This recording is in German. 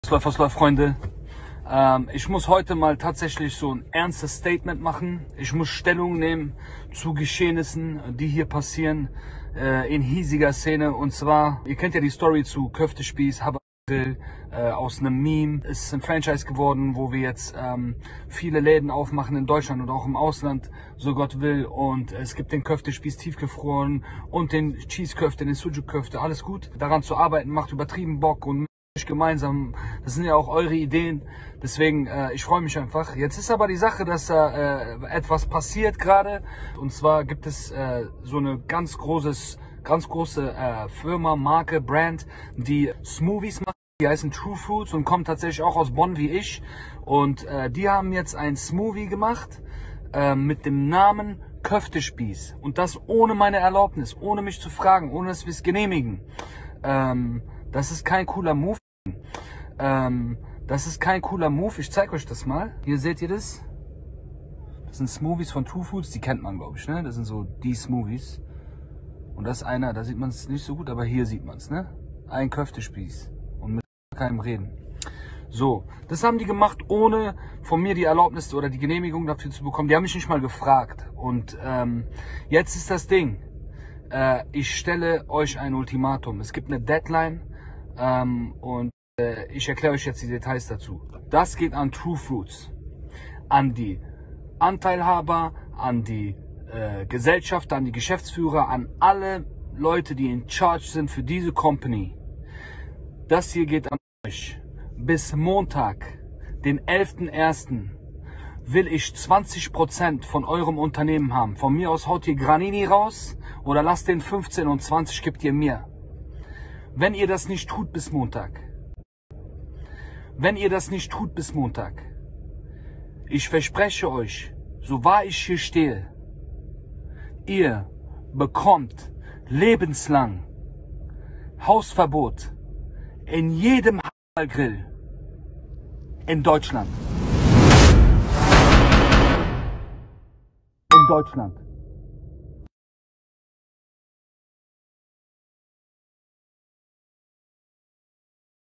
Was läuft, Freunde? Ich muss heute mal tatsächlich so ein ernstes Statement machen. Ich muss Stellung nehmen zu Geschehnissen, die hier passieren in hiesiger Szene. Und zwar, ihr kennt ja die Story zu Köftespieß, Habergrill, aus einem Meme. Es ist ein Franchise geworden, wo wir jetzt viele Läden aufmachen in Deutschland und auch im Ausland, so Gott will. Und es gibt den Köftespieß tiefgefroren und den Cheese-Köfte, den Sujuk-Köfte, alles gut. Daran zu arbeiten macht übertrieben Bock und gemeinsam, das sind ja auch eure Ideen, deswegen ich freue mich einfach. Jetzt ist aber die Sache, dass da etwas passiert gerade, und zwar gibt es so eine ganz große Firma, Marke, Brand, die Smoothies macht, die heißen True Fruits und kommen tatsächlich auch aus Bonn wie ich, und die haben jetzt ein Smoothie gemacht mit dem Namen Köftespieß, und das ohne meine Erlaubnis, ohne mich zu fragen, ohne dass wir es genehmigen. Das ist kein cooler Move. Ich zeige euch das mal. Hier seht ihr das. Das sind Smoothies von True Foods. Die kennt man, glaube ich, ne? Das sind so die Smoothies. Und das ist einer, da sieht man es nicht so gut, aber hier sieht man es, ne? Ein Köftespieß. Und mit keinem Reden. So, das haben die gemacht, ohne von mir die Erlaubnis oder die Genehmigung dafür zu bekommen. Die haben mich nicht mal gefragt. Und jetzt ist das Ding. Ich stelle euch ein Ultimatum. Es gibt eine Deadline und ich erkläre euch jetzt die Details dazu. Das geht an True Fruits, an die Anteilhaber, an die Gesellschafter, an die Geschäftsführer, an alle Leute, die in Charge sind für diese Company. Das hier geht an euch. Bis Montag, den 11.01. will ich 20% von eurem Unternehmen haben. Von mir aus haut ihr Granini raus oder lasst den 15 und 20 gibt ihr mir. Wenn ihr das nicht tut bis Montag, ich verspreche euch, so wahr ich hier stehe, ihr bekommt lebenslang Hausverbot in jedem Grill in Deutschland.